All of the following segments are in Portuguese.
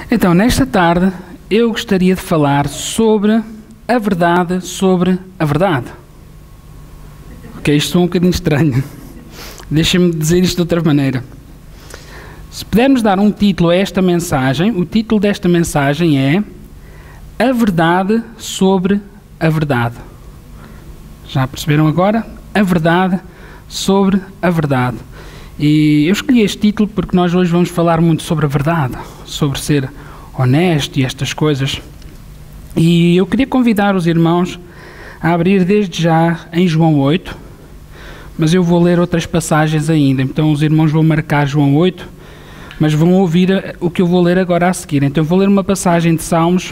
Então, nesta tarde, eu gostaria de falar sobre a verdade sobre a verdade. Ok, isto é um bocadinho estranho. Deixem-me dizer isto de outra maneira. Se pudermos dar um título a esta mensagem, o título desta mensagem é A Verdade sobre a Verdade. Já perceberam agora? A verdade sobre a verdade. E eu escolhi este título porque nós hoje vamos falar muito sobre a verdade, sobre ser honesto e estas coisas. E eu queria convidar os irmãos a abrir desde já em João 8, mas eu vou ler outras passagens ainda. Então os irmãos vão marcar João 8, mas vão ouvir o que eu vou ler agora a seguir. Então eu vou ler uma passagem de Salmos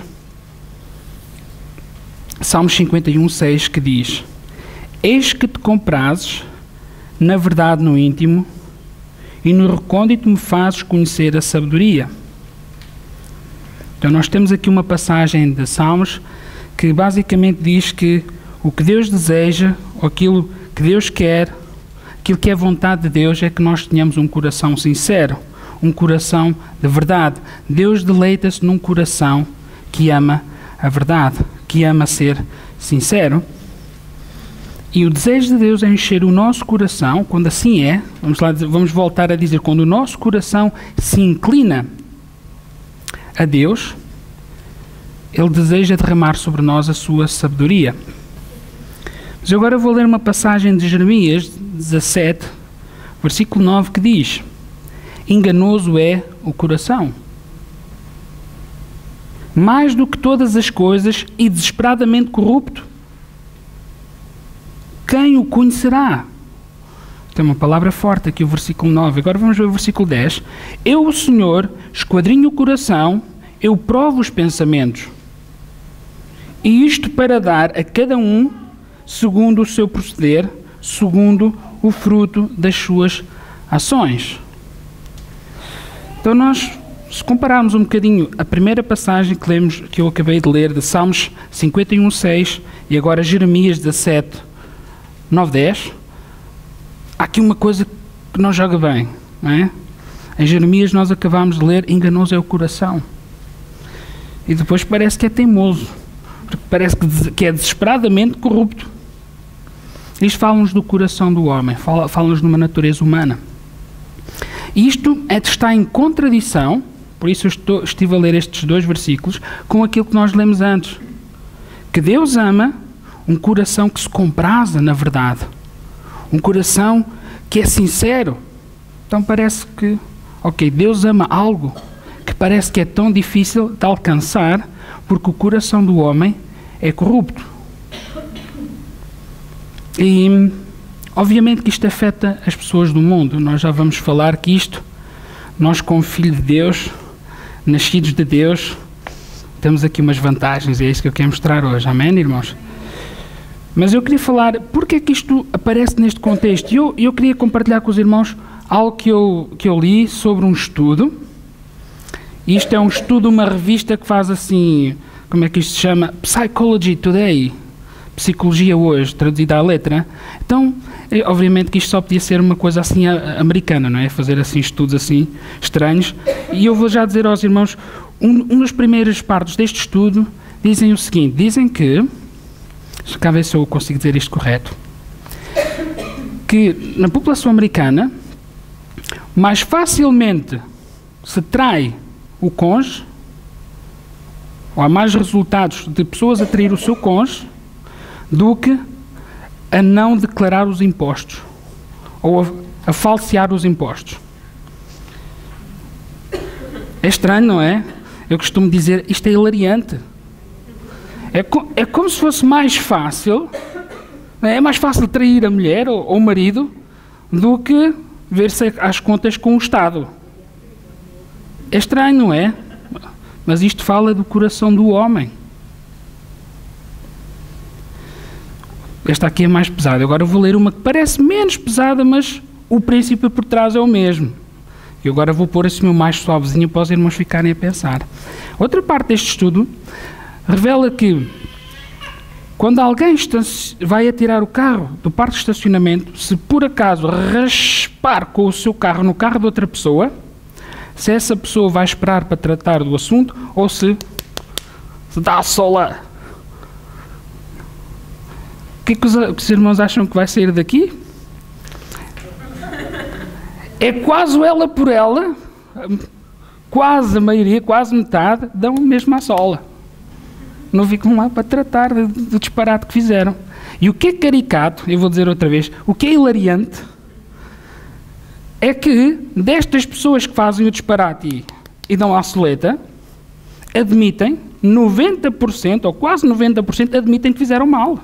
51:6, que diz: Eis que te comprazes na verdade no íntimo, e no recôndito me fazes conhecer a sabedoria. Então nós temos aqui uma passagem de Salmos que basicamente diz que o que Deus deseja, ou aquilo que Deus quer, aquilo que é vontade de Deus, é que nós tenhamos um coração sincero, um coração de verdade. Deus deleita-se num coração que ama a verdade, que ama ser sincero. E o desejo de Deus é encher o nosso coração, quando assim é, vamos voltar a dizer, quando o nosso coração se inclina a Deus, Ele deseja derramar sobre nós a sua sabedoria. Mas agora eu vou ler uma passagem de Jeremias 17, versículo 9, que diz: Enganoso é o coração, mais do que todas as coisas, e desesperadamente corrupto. Quem o conhecerá? Tem uma palavra forte aqui, o versículo 9. Agora vamos ver o versículo 10. Eu, o Senhor, esquadrinho o coração, eu provo os pensamentos. E isto para dar a cada um segundo o seu proceder, segundo o fruto das suas ações. Então nós, se compararmos um bocadinho a primeira passagem que lemos, que eu acabei de ler, de Salmos 51:6, e agora Jeremias 17, 9, 10, há aqui uma coisa que não joga bem, não é? Em Jeremias nós acabámos de ler, enganoso é o coração. E depois parece que é teimoso, porque parece que é desesperadamente corrupto. Isto fala-nos do coração do homem, fala-nos de uma natureza humana. E isto está em contradição, por isso eu estive a ler estes dois versículos, com aquilo que nós lemos antes. Que Deus ama um coração que se compraza na verdade. Um coração que é sincero. Então parece que, ok, Deus ama algo que parece que é tão difícil de alcançar, porque o coração do homem é corrupto. E, obviamente que isto afeta as pessoas do mundo. Nós já vamos falar que isto, nós como filhos de Deus, nascidos de Deus, temos aqui umas vantagens, é isso que eu quero mostrar hoje. Amém, irmãos? Mas eu queria falar, porque é que isto aparece neste contexto? Eu queria compartilhar com os irmãos algo que eu li sobre um estudo. Isto é um estudo, uma revista que faz assim, como é que isto se chama? Psychology Today. Psicologia hoje, traduzida à letra. Então, obviamente que isto só podia ser uma coisa assim americana, não é? Fazer assim estudos assim estranhos. E eu vou já dizer aos irmãos, um dos primeiros partes deste estudo dizem o seguinte, dizem que, deixa cá ver se eu consigo dizer isto correto, que na população americana mais facilmente se trai o cônjuge, ou há mais resultados de pessoas a trair o seu cônjuge do que a não declarar os impostos, ou a falsear os impostos. É estranho, não é? Eu costumo dizer, isto é hilariante. É como se fosse mais fácil, é mais fácil trair a mulher ou o marido do que ver-se às contas com o Estado. É estranho, não é? Mas isto fala do coração do homem. Esta aqui é mais pesada. Agora eu vou ler uma que parece menos pesada, mas o princípio por trás é o mesmo. E agora vou pôr assim o mais suavezinho para os irmãos ficarem a pensar. Outra parte deste estudo revela que quando alguém vai atirar o carro do parque de estacionamento, se por acaso raspar com o seu carro no carro de outra pessoa, se essa pessoa vai esperar para tratar do assunto ou se dá só lá. O que é que os irmãos acham que vai sair daqui? É quase ela por ela, quase a maioria, quase metade, dão mesmo à sola. Não ficam lá para tratar do disparate que fizeram. E o que é caricato, eu vou dizer outra vez, o que é hilariante, é que destas pessoas que fazem o disparate e dão à soleta, admitem, 90% ou quase 90% admitem que fizeram mal.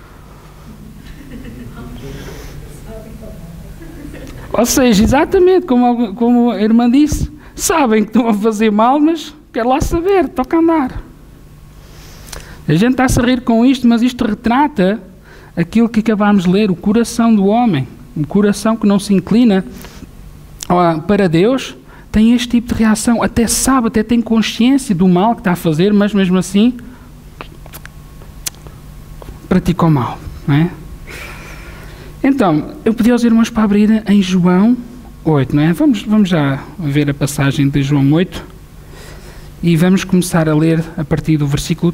Ou seja, exatamente como a irmã disse, sabem que estão a fazer mal, mas quer lá saber, toca andar. A gente está-se a rir com isto, mas isto retrata aquilo que acabámos de ler, o coração do homem. Um coração que não se inclina para Deus, tem este tipo de reação. Até sabe, até tem consciência do mal que está a fazer, mas mesmo assim pratica o mal, não é? Então, eu pedi aos irmãos para abrir em João 8, não é? Vamos já ver a passagem de João 8 e vamos começar a ler a partir do versículo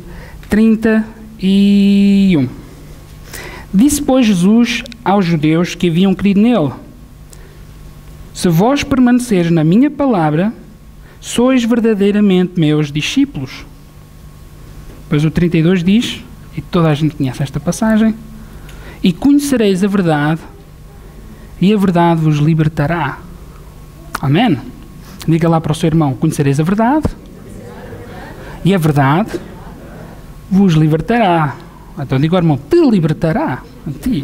31. Disse, pois, Jesus aos judeus que haviam crido nele: se vós permaneceres na minha palavra, sois verdadeiramente meus discípulos. Pois o 32 diz, e toda a gente conhece esta passagem, e conhecereis a verdade, e a verdade vos libertará. Amém? Diga lá para o seu irmão, conhecereis a verdade, e a verdade vos libertará. Então diga ao irmão, te libertará a ti.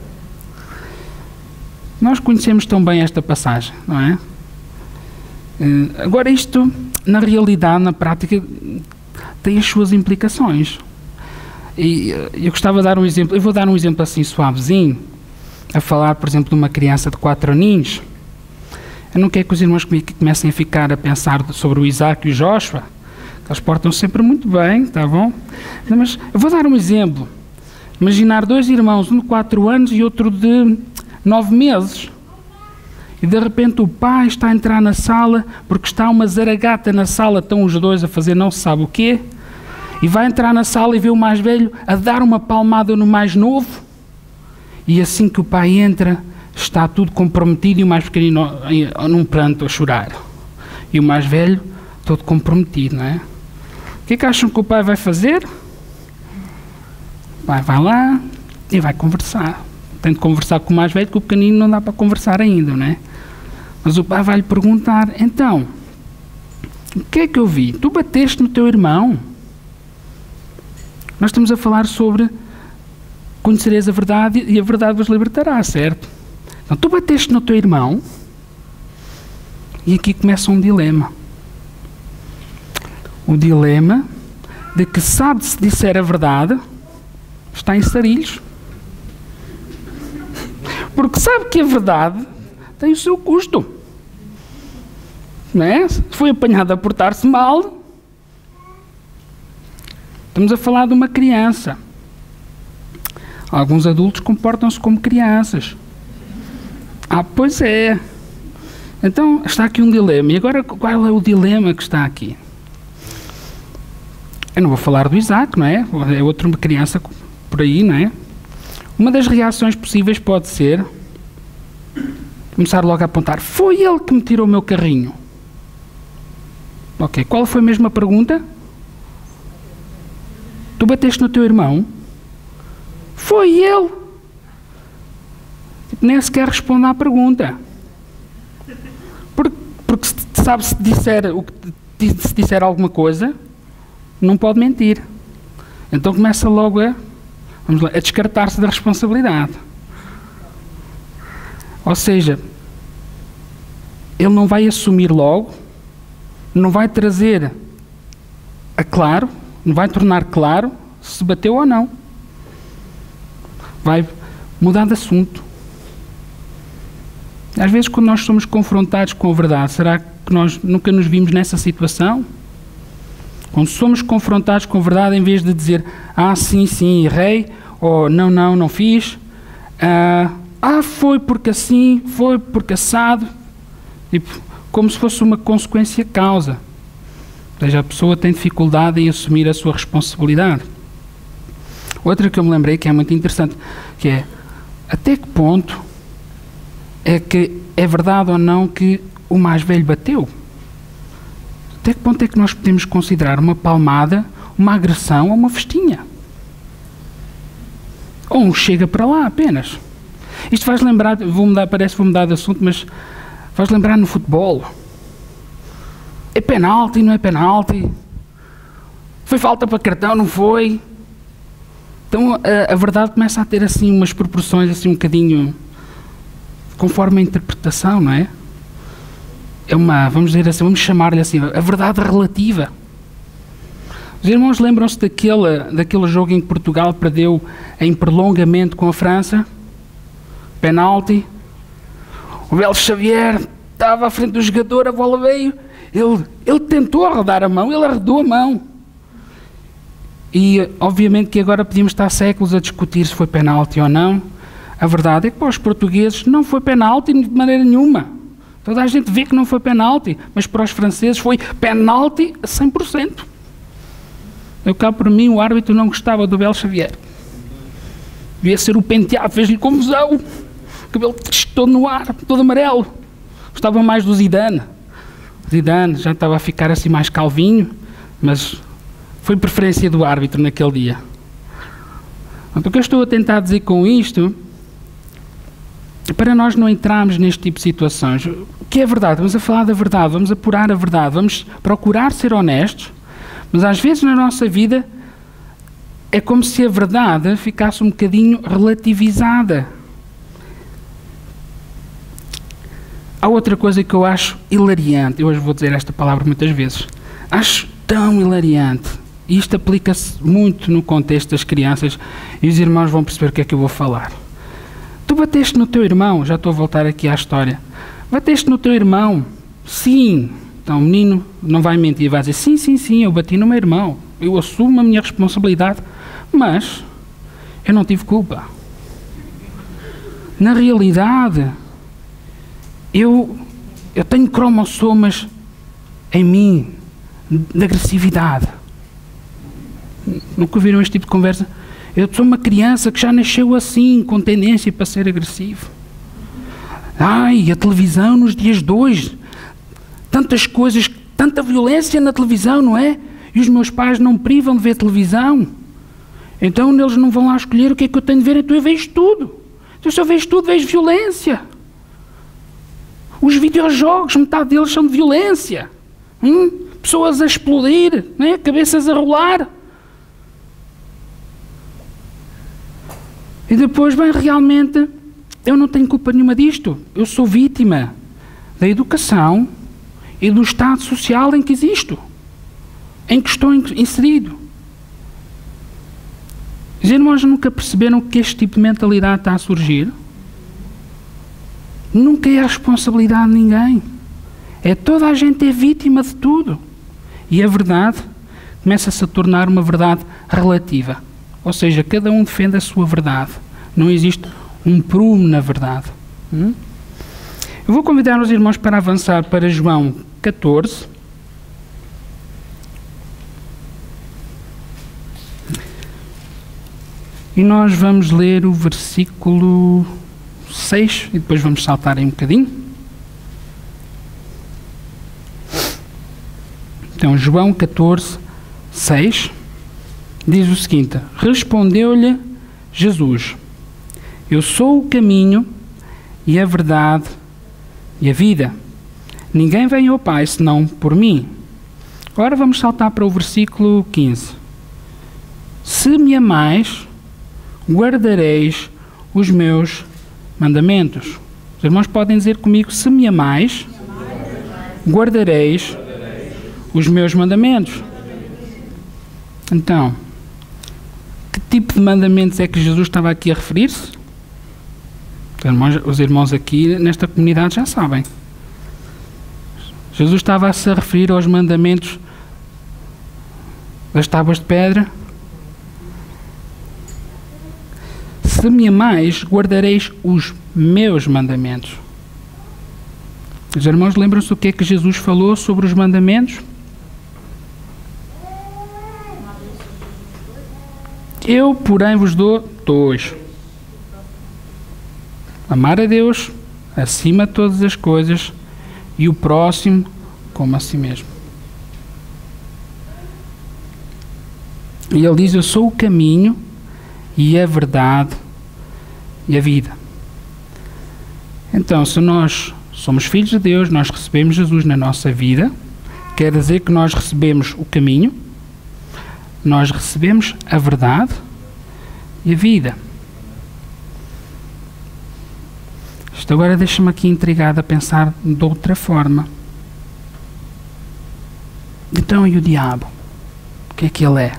Nós conhecemos tão bem esta passagem, não é? Agora isto, na realidade, na prática, tem as suas implicações. E eu gostava de dar um exemplo, eu vou dar um exemplo assim suavezinho, a falar, por exemplo, de uma criança de 4 aninhos. Eu não quero que os irmãos comecem a ficar a pensar sobre o Isaac e o Joshua, que eles portam sempre muito bem, tá bom? Mas eu vou dar um exemplo. Imaginar 2 irmãos, um de 4 anos e outro de 9 meses. E de repente o pai está a entrar na sala, porque está uma zaragata na sala, estão os dois a fazer não se sabe o quê, e vai entrar na sala e vê o mais velho a dar uma palmada no mais novo, e assim que o pai entra, está tudo comprometido e o mais pequenino num pranto a chorar. E o mais velho todo comprometido, não é? O que é que acham que o pai vai fazer? O pai vai lá e vai conversar. Tem de conversar com o mais velho, que o pequenino não dá para conversar ainda, não é? Mas o pai vai lhe perguntar, então, o que é que eu vi? Tu bateste no teu irmão? Nós estamos a falar sobre conhecereis a verdade e a verdade vos libertará, certo? Então, tu bateste no teu irmão e aqui começa um dilema. O dilema de que sabe se disser a verdade, está em sarilhos. Porque sabe que a verdade tem o seu custo. Não é? Se foi apanhado a portar-se mal, estamos a falar de uma criança. Alguns adultos comportam-se como crianças. Pois é. Então, está aqui um dilema. E agora, qual é o dilema que está aqui? Eu não vou falar do Isaac, não é? É outra criança por aí, não é? Uma das reações possíveis pode ser começar logo a apontar, foi ele que me tirou o meu carrinho. Ok, qual foi mesmo a pergunta? Tu bateste no teu irmão? Foi ele. Nem sequer responde à pergunta. Porque sabe, se disser alguma coisa, não pode mentir. Então começa logo a descartar-se da responsabilidade. Ou seja, ele não vai assumir logo, não vai trazer a claro, não vai tornar claro se bateu ou não. Vai mudar de assunto. Às vezes, quando nós somos confrontados com a verdade, será que nós nunca nos vimos nessa situação? Quando somos confrontados com a verdade, em vez de dizer, sim, errei, ou não fiz, foi porque assim, foi porque assado. Tipo, como se fosse uma consequência-causa. Ou seja, a pessoa tem dificuldade em assumir a sua responsabilidade. Outra que eu me lembrei, que é muito interessante, que é, até que ponto é que é verdade ou não que o mais velho bateu? Até que ponto é que nós podemos considerar uma palmada, uma agressão ou uma festinha? Ou um chega para lá apenas? Isto faz lembrar, parece que vou mudar de assunto, mas faz lembrar no futebol. É penalti, não é penalti? Foi falta para cartão, não foi? Então a verdade começa a ter assim umas proporções assim um bocadinho conforme a interpretação, não é? É uma, vamos dizer assim, vamos chamar-lhe assim, a verdade relativa. Os irmãos lembram-se daquele jogo em que Portugal perdeu em prolongamento com a França? Penalti. O Belo Xavier estava à frente do jogador, a bola veio, ele tentou arredar a mão, ele arredou a mão. E obviamente que agora podíamos estar séculos a discutir se foi penalti ou não. A verdade é que para os portugueses não foi penalti de maneira nenhuma. Toda a gente vê que não foi penalti, mas para os franceses foi penalti a 100%. Eu cá por mim, o árbitro não gostava do Belo Xavier. Devia ser o penteado, fez-lhe confusão. O cabelo todo no ar, todo amarelo. Gostava mais do Zidane. O Zidane já estava a ficar assim mais calvinho, mas foi preferência do árbitro naquele dia. Então, o que eu estou a tentar dizer com isto, para nós não entrarmos neste tipo de situações, o que é verdade? Vamos a falar da verdade, vamos apurar a verdade, vamos procurar ser honestos, mas às vezes na nossa vida é como se a verdade ficasse um bocadinho relativizada. Há outra coisa que eu acho hilariante, eu hoje vou dizer esta palavra muitas vezes, acho tão hilariante, e isto aplica-se muito no contexto das crianças, e os irmãos vão perceber o que é que eu vou falar. Tu bateste no teu irmão, já estou a voltar aqui à história, bateste no teu irmão? Sim. Então o menino não vai mentir, vai dizer, sim, eu bati no meu irmão, eu assumo a minha responsabilidade, mas eu não tive culpa. Na realidade, eu tenho cromossomas em mim, de agressividade. Nunca ouviram este tipo de conversa? Eu sou uma criança que já nasceu assim, com tendência para ser agressivo. Ai, a televisão nos dias de hoje, tantas coisas, tanta violência na televisão, não é? E os meus pais não me privam de ver televisão. Então eles não vão lá escolher o que é que eu tenho de ver, então eu vejo tudo. Então se eu vejo tudo, vejo violência. Os videojogos, metade deles são de violência. Pessoas a explodir, né? Cabeças a rolar. E depois, bem, realmente, eu não tenho culpa nenhuma disto. Eu sou vítima da educação e do estado social em que existo, em que estou inserido. Os irmãos nunca perceberam que este tipo de mentalidade está a surgir? Nunca é a responsabilidade de ninguém. É toda a gente é vítima de tudo. E a verdade começa-se a tornar uma verdade relativa. Ou seja, cada um defende a sua verdade. Não existe um prumo na verdade. Eu vou convidar os irmãos para avançar para João 14. E nós vamos ler o versículo 6 e depois vamos saltar aí um bocadinho. Então, João 14, 6, diz o seguinte: respondeu-lhe Jesus: eu sou o caminho e a verdade e a vida. Ninguém vem ao Pai senão por mim. Agora vamos saltar para o versículo 15. Se me amais, guardareis os meus mandamentos. Os irmãos podem dizer comigo: se me amais, guardareis os meus mandamentos. Então, que tipo de mandamentos é que Jesus estava aqui a referir-se? Os irmãos aqui nesta comunidade já sabem. Jesus estava a se referir aos mandamentos das tábuas de pedra. Se me amais, guardareis os meus mandamentos. Os irmãos lembram-se do que é que Jesus falou sobre os mandamentos? Eu, porém, vos dou 2. Amar a Deus acima de todas as coisas e o próximo como a si mesmo. E ele diz: eu sou o caminho e a verdade e a vida. Então, se nós somos filhos de Deus, nós recebemos Jesus na nossa vida, quer dizer que nós recebemos o caminho, nós recebemos a verdade e a vida. Isto agora deixa-me aqui intrigado a pensar de outra forma. Então, e o diabo? O que é que ele é?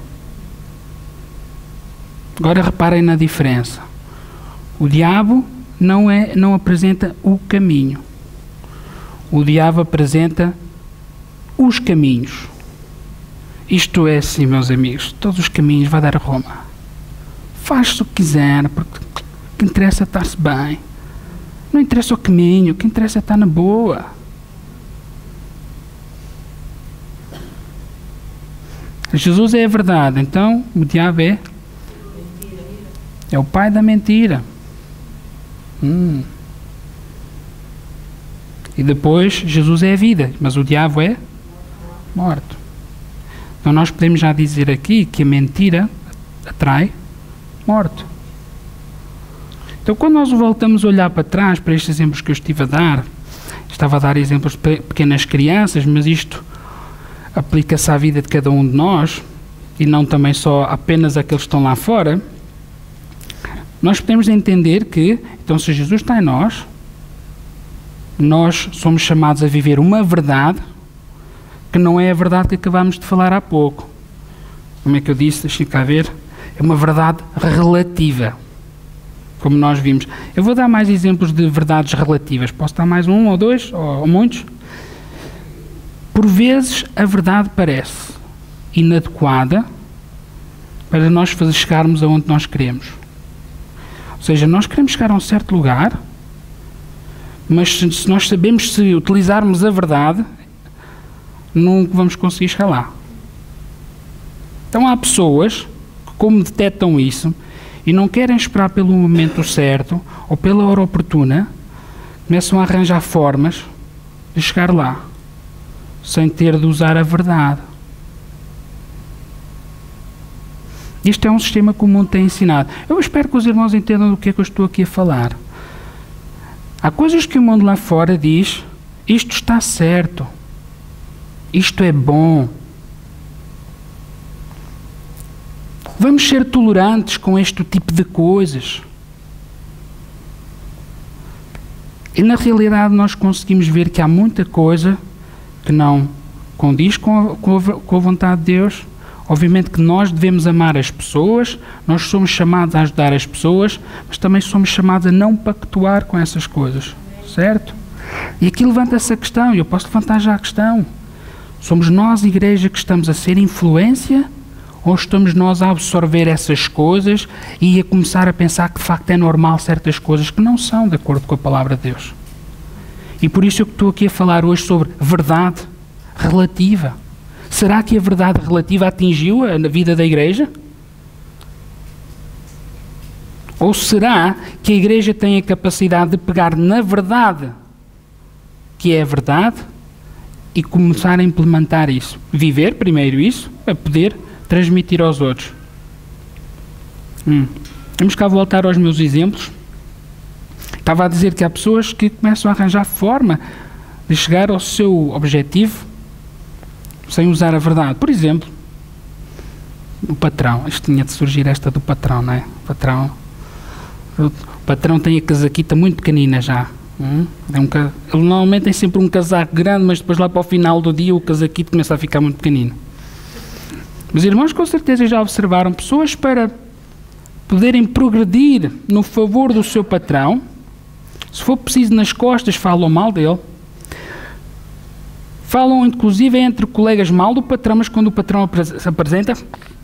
Agora reparem na diferença. O diabo não apresenta o caminho. O diabo apresenta os caminhos. Isto é assim, meus amigos, todos os caminhos vai dar a Roma. Faz-se o que quiser, porque o que interessa é estar-se bem. Não interessa o caminho, o que interessa é estar na boa. Jesus é a verdade, então o diabo é o pai da mentira. E depois Jesus é a vida, mas o diabo é morte. Então nós podemos já dizer aqui que a mentira atrai morte. Então quando nós voltamos a olhar para trás, para estes exemplos que eu estive a dar, estava a dar exemplos de pequenas crianças, mas isto aplica-se à vida de cada um de nós, e não também só apenas àqueles que estão lá fora. Nós podemos entender que, então, se Jesus está em nós, nós somos chamados a viver uma verdade que não é a verdade que acabámos de falar há pouco. Como é que eu disse? Deixem cá ver. É uma verdade relativa, como nós vimos. Eu vou dar mais exemplos de verdades relativas. Posso dar mais um ou dois, ou muitos? Por vezes, a verdade parece inadequada para nós chegarmos aonde nós queremos. Ou seja, nós queremos chegar a um certo lugar, mas se nós sabemos, se utilizarmos a verdade, não vamos conseguir chegar lá. Então há pessoas que, como detectam isso, e não querem esperar pelo momento certo, ou pela hora oportuna, começam a arranjar formas de chegar lá, sem ter de usar a verdade. Isto é um sistema que o mundo tem ensinado. Eu espero que os irmãos entendam do que é que eu estou aqui a falar. Há coisas que o mundo lá fora diz: isto está certo, isto é bom. Vamos ser tolerantes com este tipo de coisas. E na realidade nós conseguimos ver que há muita coisa que não condiz com a vontade de Deus. Obviamente que nós devemos amar as pessoas, nós somos chamados a ajudar as pessoas, mas também somos chamados a não pactuar com essas coisas, certo? E aqui levanta-se a questão, e eu posso levantar já a questão: somos nós, igreja, que estamos a ser influência, ou estamos nós a absorver essas coisas e a começar a pensar que de facto é normal certas coisas que não são de acordo com a palavra de Deus? E por isso eu estou aqui a falar hoje sobre verdade relativa. Será que a verdade relativa atingiu a vida da igreja? Ou será que a igreja tem a capacidade de pegar na verdade, que é a verdade, e começar a implementar isso? Viver primeiro isso, para poder transmitir aos outros. Vamos cá voltar aos meus exemplos. Estava a dizer que há pessoas que começam a arranjar forma de chegar ao seu objetivo sem usar a verdade. Por exemplo, o patrão. Isto tinha de surgir esta do patrão, não é? O patrão tem a casaquita muito pequenina já. Ele normalmente tem sempre um casaco grande, mas depois lá para o final do dia o casaquito começa a ficar muito pequenino. Mas irmãos, com certeza já observaram pessoas, para poderem progredir no favor do seu patrão, se for preciso nas costas falam mal dele. Falam, inclusive, entre colegas mal do patrão, mas quando o patrão se apresenta: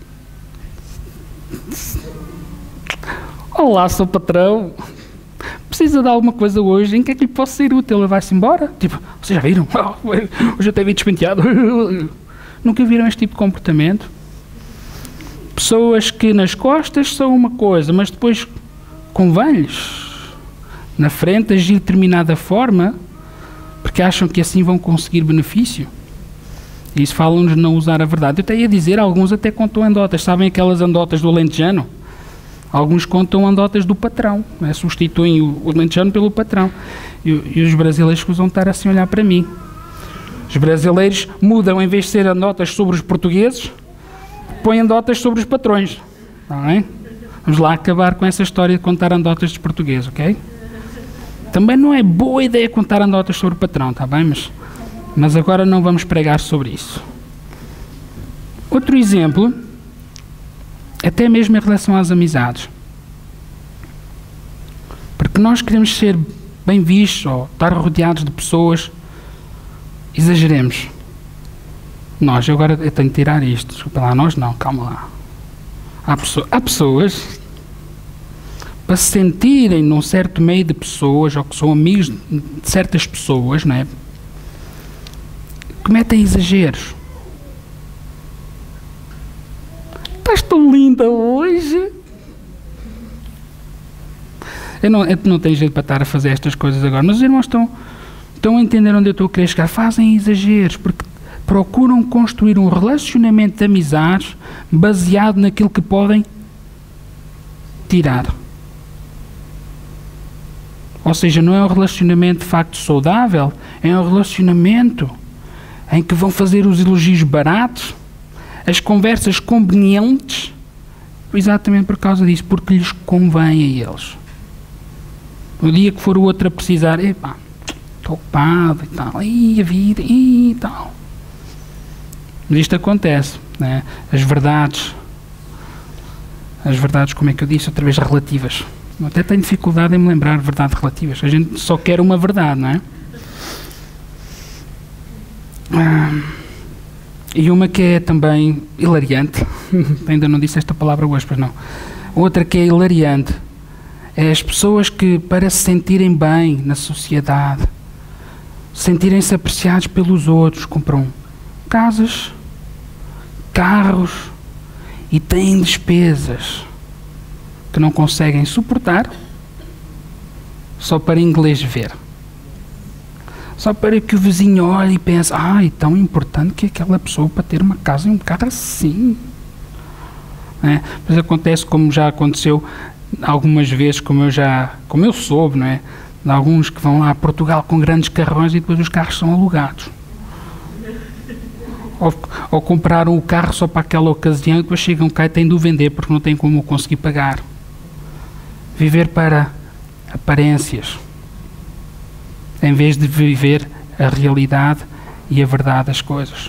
olá, sou patrão. precisa de alguma coisa hoje, em que é que lhe posso ser útil? Ele vai-se embora? Tipo, vocês já viram? Hoje até vi despenteado. Nunca viram este tipo de comportamento? Pessoas que nas costas são uma coisa, mas depois convém-lhes na frente agir de determinada forma, porque acham que assim vão conseguir benefício. E isso falam-nos de não usar a verdade. Eu até ia dizer, alguns até contam anedotas. Sabem aquelas anedotas do alentejano? Alguns contam anedotas do patrão, né? Substituem o alentejano pelo patrão. E os brasileiros costumam estar assim a olhar para mim. Os brasileiros mudam, em vez de ser anedotas sobre os portugueses, põem anedotas sobre os patrões. Está bem? Vamos lá acabar com essa história de contar anedotas dos portugueses, ok? Também não é boa ideia contar anedotas sobre o patrão, está bem? Mas agora não vamos pregar sobre isso. Outro exemplo, até mesmo em relação às amizades. Porque nós queremos ser bem vistos ou estar rodeados de pessoas, exageremos. Nós, agora eu tenho que tirar isto, desculpa lá, nós não, calma lá. Há pessoas, para se sentirem num certo meio de pessoas, ou que são amigos de certas pessoas, não é? Cometem exageros. Estás tão linda hoje. Eu não tenho jeito para estar a fazer estas coisas agora, mas os irmãos estão a entender onde eu estou a querer chegar. Fazem exageros, porque procuram construir um relacionamento de amizades baseado naquilo que podem tirar. Ou seja, não é um relacionamento de facto saudável, é um relacionamento em que vão fazer os elogios baratos, as conversas convenientes, exatamente por causa disso, porque lhes convém a eles. No dia que for o outro a precisar, epá, estou ocupado e tal, e a vida, e tal. Mas isto acontece, né? As verdades, como é que eu disse, outra vez relativas. Eu até tenho dificuldade em me lembrar de verdades relativas. A gente só quer uma verdade, não é? E uma que é também hilariante, ainda não disse esta palavra hoje, pois não. Outra que é hilariante é as pessoas que, para se sentirem bem na sociedade, sentirem-se apreciados pelos outros, compram casas, carros e têm despesas que não conseguem suportar só para inglês ver. Só para que o vizinho olhe e pense, é tão importante que aquela pessoa para ter uma casa e um carro assim. É? Mas acontece como já aconteceu algumas vezes, como eu soube, não é? De alguns que vão lá a Portugal com grandes carrões e depois os carros são alugados. Ou compraram o carro só para aquela ocasião e depois chegam cá e têm de o vender porque não têm como o conseguir pagar. Viver para aparências, em vez de viver a realidade e a verdade das coisas.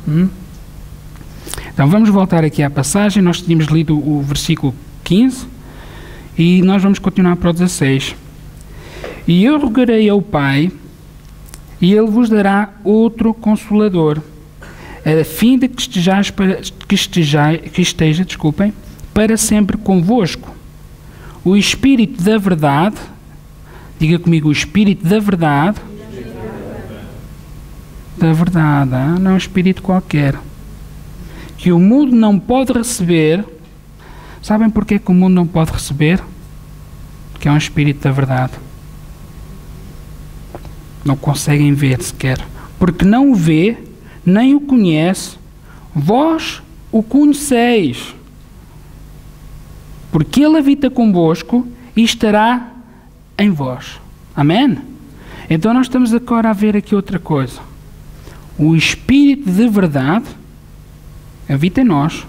Então vamos voltar aqui à passagem. Nós tínhamos lido o versículo 15 e nós vamos continuar para o 16. E eu rogarei ao Pai e Ele vos dará outro Consolador, a fim de que esteja para sempre convosco. O Espírito da verdade, diga comigo, o Espírito da verdade, não é um Espírito qualquer, que o mundo não pode receber. Sabem porquê que o mundo não pode receber? Porque é um Espírito da verdade. Não conseguem ver sequer, porque não o vê, nem o conhece, vós o conheceis, porque Ele habita convosco e estará em vós. Amém? Então nós estamos agora a ver aqui outra coisa. O Espírito de verdade habita em nós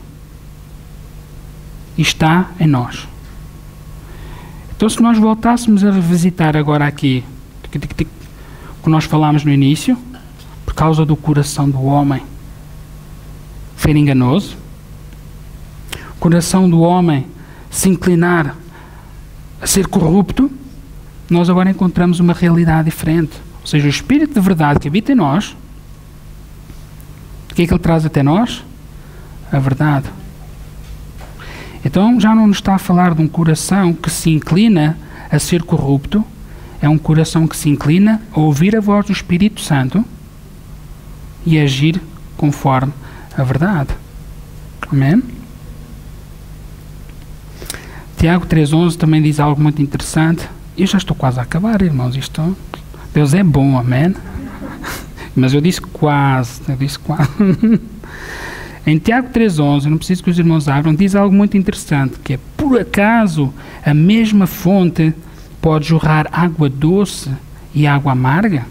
e está em nós. Então se nós voltássemos a revisitar agora aqui o que nós falámos no início, por causa do coração do homem ser enganoso, o coração do homem se inclinar a ser corrupto, nós agora encontramos uma realidade diferente. Ou seja, o Espírito de verdade que habita em nós, o que é que Ele traz até nós? A verdade. Então já não nos está a falar de um coração que se inclina a ser corrupto, é um coração que se inclina a ouvir a voz do Espírito Santo e agir conforme a verdade. Amém? Tiago 3,11 também diz algo muito interessante. Eu já estou quase a acabar, irmãos. Deus é bom, amém? Mas eu disse quase. Em Tiago 3,11, não preciso que os irmãos abram, diz algo muito interessante, que é: por acaso a mesma fonte pode jorrar água doce e água amarga?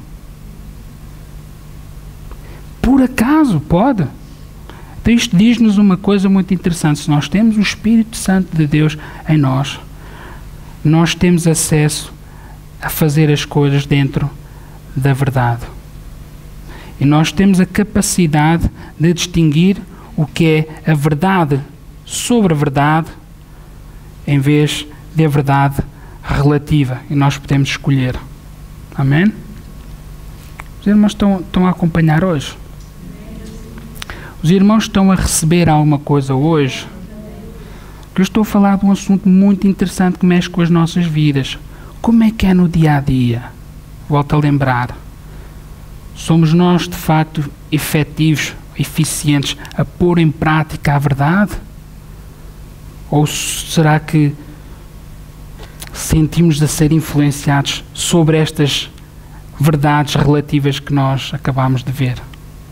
Por acaso pode? Então isto diz-nos uma coisa muito interessante. Se nós temos o Espírito Santo de Deus em nós, nós temos acesso a fazer as coisas dentro da verdade. E nós temos a capacidade de distinguir o que é a verdade sobre a verdade, em vez de a verdade relativa. E nós podemos escolher. Amém? Os irmãos estão a acompanhar hoje? Os irmãos estão a receber alguma coisa hoje? Que eu estou a falar de um assunto muito interessante que mexe com as nossas vidas. Como é que é no dia a dia? Volto a lembrar. Somos nós, de facto, efetivos, eficientes a pôr em prática a verdade? Ou será que sentimos a ser influenciados sobre estas verdades relativas que nós acabamos de ver?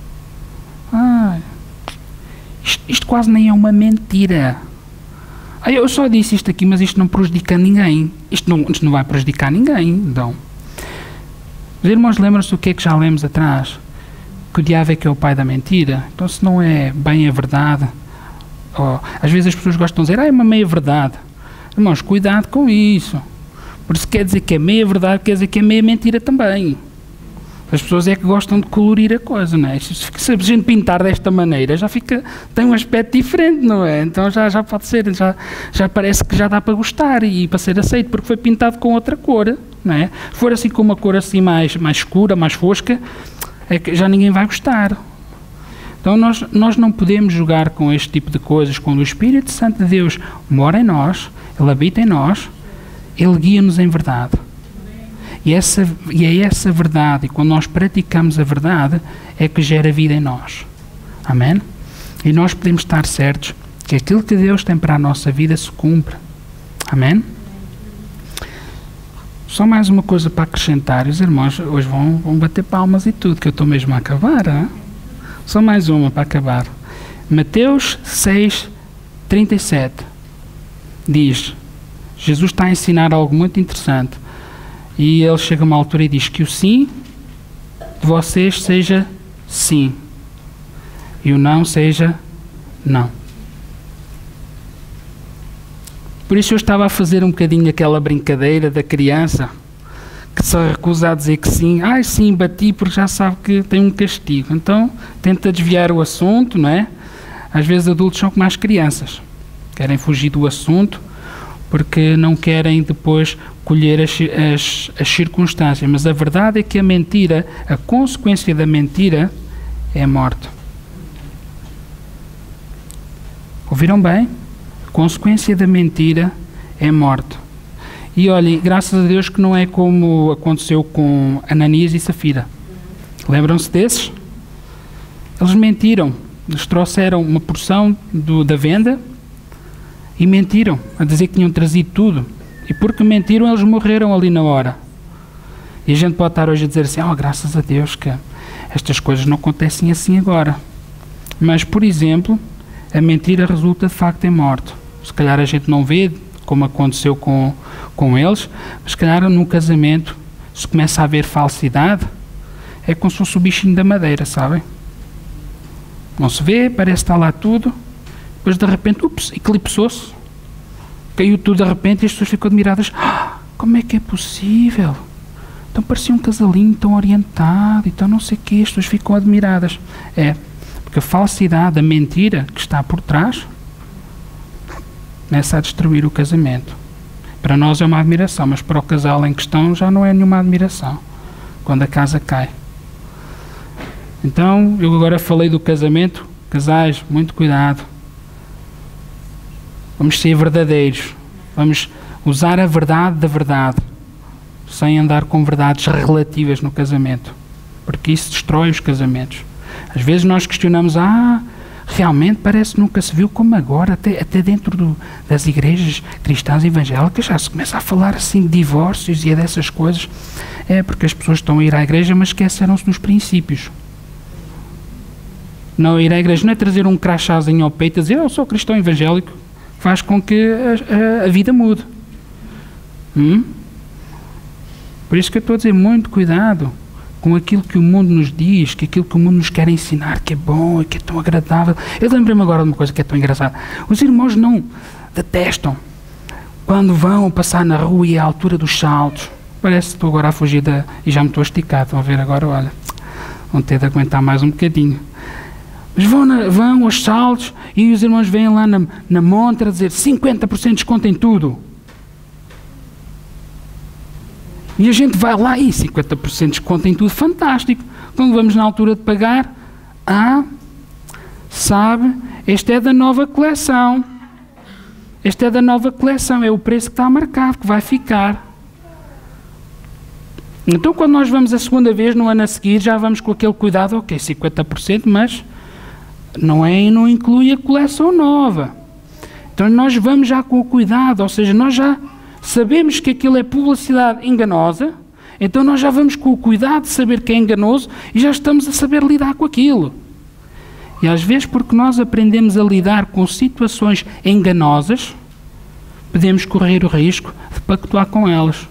Isto quase nem é uma mentira. Eu só disse isto aqui, mas isto não prejudica ninguém. Isto não vai prejudicar ninguém. Então, os irmãos lembram-se do que é que já lemos atrás? Que o diabo é que é o pai da mentira. Então, se não é bem a verdade, às vezes as pessoas gostam de dizer, é uma meia verdade. Irmãos, cuidado com isso. Porque se quer dizer que é meia verdade, quer dizer que é meia mentira também. As pessoas é que gostam de colorir a coisa, não é? Se a gente pintar desta maneira, tem um aspecto diferente, não é? Então já pode ser, já parece que já dá para gostar e para ser aceito, porque foi pintado com outra cor, não é? Se for assim com uma cor assim mais escura, mais fosca, é que já ninguém vai gostar. Então nós não podemos jogar com este tipo de coisas. Quando o Espírito Santo de Deus mora em nós, Ele habita em nós, Ele guia-nos em verdade. E é essa verdade, e quando nós praticamos a verdade, é que gera vida em nós. Amém? E nós podemos estar certos que aquilo que Deus tem para a nossa vida se cumpre. Amém? Só mais uma coisa para acrescentar. Os irmãos hoje vão bater palmas e tudo, que eu estou mesmo a acabar. Hein? Só mais uma para acabar. Mateus 6:37 diz, Jesus está a ensinar algo muito interessante. E ele chega a uma altura e diz que o sim de vocês seja sim e o não seja não. Por isso eu estava a fazer um bocadinho aquela brincadeira da criança que se recusa a dizer que sim. Sim, bati porque já sabe que tem um castigo. Então tenta desviar o assunto, não é? Às vezes adultos são como as crianças. Querem fugir do assunto porque não querem depois colher as circunstâncias. Mas a verdade é que a mentira, a consequência da mentira é a morte. Ouviram bem? A consequência da mentira é a morte. E olhem, graças a Deus que não é como aconteceu com Ananias e Safira. Lembram-se desses? Eles mentiram. Eles trouxeram uma porção da venda e mentiram, a dizer que tinham trazido tudo. E porque mentiram, eles morreram ali na hora. E a gente pode estar hoje a dizer assim, graças a Deus que estas coisas não acontecem assim agora. Mas, por exemplo, a mentira resulta de facto em morte. Se calhar a gente não vê, como aconteceu com eles, mas se calhar no casamento, se começa a haver falsidade, é como se fosse o bichinho da madeira, sabem? Não se vê, parece que está lá tudo, depois de repente, eclipsou-se, caiu tudo de repente e as pessoas ficam admiradas. Como é que é possível? Então parecia um casalinho tão orientado e tão não sei o quê, as pessoas ficam admiradas. Porque a falsidade, a mentira que está por trás, começa a destruir o casamento. Para nós é uma admiração, mas para o casal em questão já não é nenhuma admiração, quando a casa cai. Então, eu agora falei do casamento. Casais, muito cuidado. Vamos ser verdadeiros. Vamos usar a verdade da verdade. sem andar com verdades relativas no casamento, porque isso destrói os casamentos. Às vezes nós questionamos, realmente parece que nunca se viu como agora, até dentro das igrejas cristãs evangélicas já se começa a falar assim de divórcios e dessas coisas. É porque as pessoas estão a ir à igreja, mas esqueceram-se dos princípios. Não ir à igreja não é trazer um crachazinho ao peito e dizer eu sou cristão evangélico, faz com que a vida mude. Por isso que eu estou a dizer, muito cuidado com aquilo que o mundo nos diz, que aquilo que o mundo nos quer ensinar, que é bom e que é tão agradável. Eu lembrei-me agora de uma coisa que é tão engraçada. Os irmãos não detestam quando vão passar na rua e à altura dos saltos. Parece que estou agora a fugir e já me estou a esticar. Estão a ver agora, olha, vão ter de aguentar mais um bocadinho. Mas vão aos saltos e os irmãos vêm lá na montra a dizer 50% de desconto em tudo. E a gente vai lá e 50% de desconto em tudo, fantástico. Quando vamos na altura de pagar, sabe, este é da nova coleção. Este é da nova coleção, é o preço que está marcado, que vai ficar. Então quando nós vamos a segunda vez, no ano a seguir, já vamos com aquele cuidado, ok, 50%, mas não inclui a coleção nova. Então nós vamos já com o cuidado, ou seja, nós já sabemos que aquilo é publicidade enganosa, então nós já vamos com o cuidado de saber que é enganoso e já estamos a saber lidar com aquilo. E às vezes, porque nós aprendemos a lidar com situações enganosas, podemos correr o risco de pactuar com elas.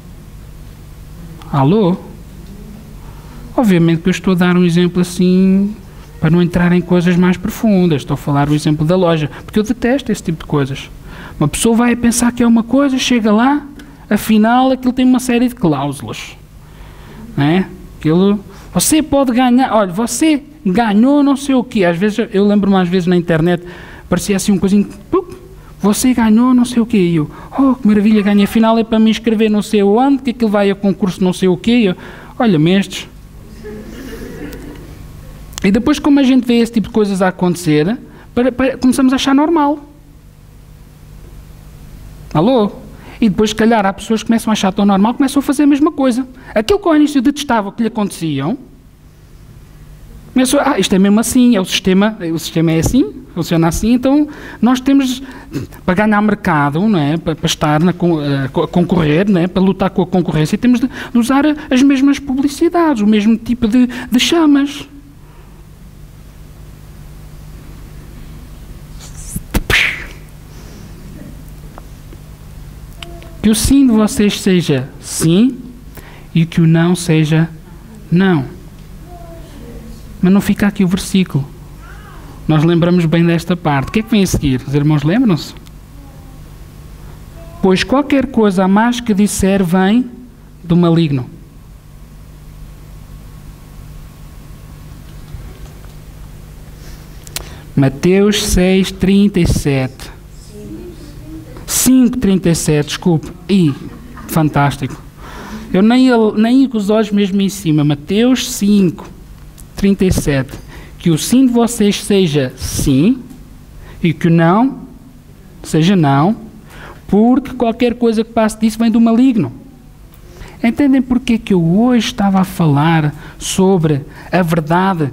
Alô? Obviamente que eu estou a dar um exemplo assim, para não entrar em coisas mais profundas. Estou a falar o exemplo da loja, porque eu detesto esse tipo de coisas. Uma pessoa vai pensar que é uma coisa, chega lá, afinal aquilo tem uma série de cláusulas. Não é? Aquilo, você pode ganhar, olha, você ganhou não sei o quê. Às vezes, eu lembro-me às vezes na internet, parecia assim um coisinho, você ganhou não sei o quê. E eu, que maravilha, ganhei, afinal é para me inscrever não sei onde, que aquilo vai a concurso não sei o quê. Olha-me estes. E depois, como a gente vê esse tipo de coisas a acontecer, começamos a achar normal. Alô? E depois, se calhar, há pessoas que começam a achar tão normal, começam a fazer a mesma coisa. Aquilo que ao início detestava que lhe aconteciam, começou, isto é mesmo assim, o sistema é assim, funciona assim, então nós temos, para ganhar mercado, não é? Para estar a concorrer, não é? Para lutar com a concorrência, temos de usar as mesmas publicidades, o mesmo tipo de chamas. Que o sim de vocês seja sim e que o não seja não. Mas não fica aqui o versículo. Nós lembramos bem desta parte. O que é que vem a seguir? Os irmãos lembram-se? Pois qualquer coisa a mais que disser vem do maligno. Mateus 6:37. 5:37, desculpe. Fantástico. Eu nem ia com os olhos mesmo em cima. Mateus 5:37. Que o sim de vocês seja sim e que o não seja não, porque qualquer coisa que passe disso vem do maligno. Entendem porque que eu hoje estava a falar sobre a verdade,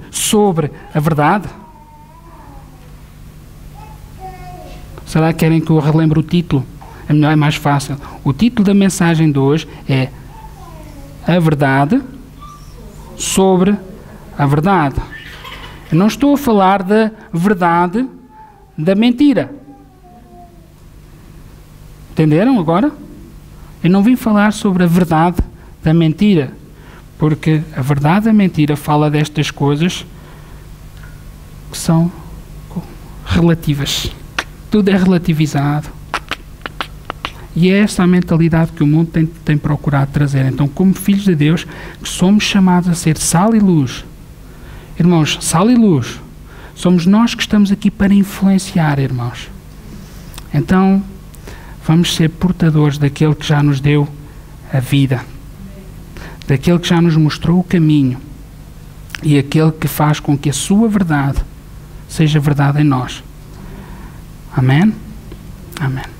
Será que querem que eu relembre o título? É melhor, é mais fácil. O título da mensagem de hoje é A Verdade sobre a Verdade. Eu não estou a falar da verdade da mentira. Entenderam agora? Eu não vim falar sobre a verdade da mentira, porque a verdade da mentira fala destas coisas que são relativas. Tudo é relativizado. E é essa a mentalidade que o mundo tem procurado trazer. Então, como filhos de Deus, que somos chamados a ser sal e luz. Irmãos, sal e luz. Somos nós que estamos aqui para influenciar, irmãos. Então, vamos ser portadores daquele que já nos deu a vida. Daquele que já nos mostrou o caminho. E aquele que faz com que a sua verdade seja verdade em nós. Amém? Amém.